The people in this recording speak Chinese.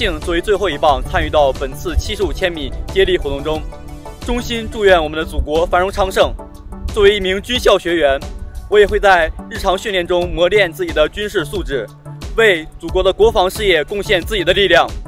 幸作为最后一棒参与到本次75千米接力活动中，衷心祝愿我们的祖国繁荣昌盛。作为一名军校学员，我也会在日常训练中磨练自己的军事素质，为祖国的国防事业贡献自己的力量。